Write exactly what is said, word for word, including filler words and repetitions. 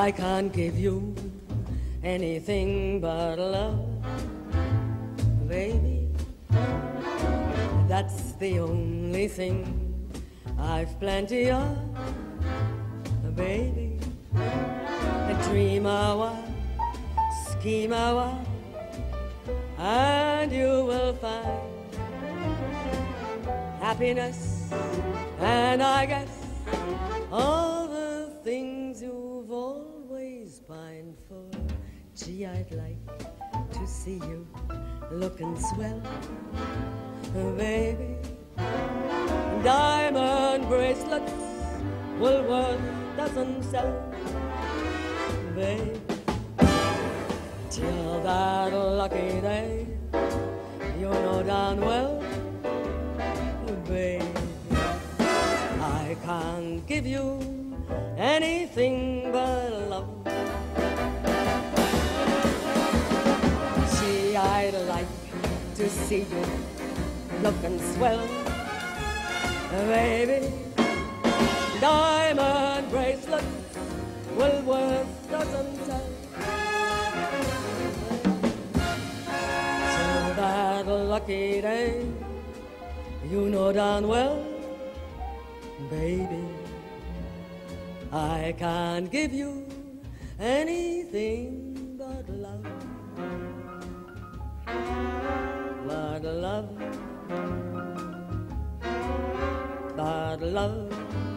I can't give you anything but love, baby. That's the only thing I've plenty of, baby. Dream a while, scheme a while, and you will find happiness, and I guess all the things you've always pined for. Gee, I'd like to see you looking swell, baby. Diamond bracelets will worth doesn't sell, baby. Till that lucky day, you know darn well, baby, I can't give you anything but love. See, I'd like to see you looking swell, baby. Diamond bracelets will worth doesn't tell. Till that lucky day, you know darn well, baby, I can't give you anything but love, but love, but love.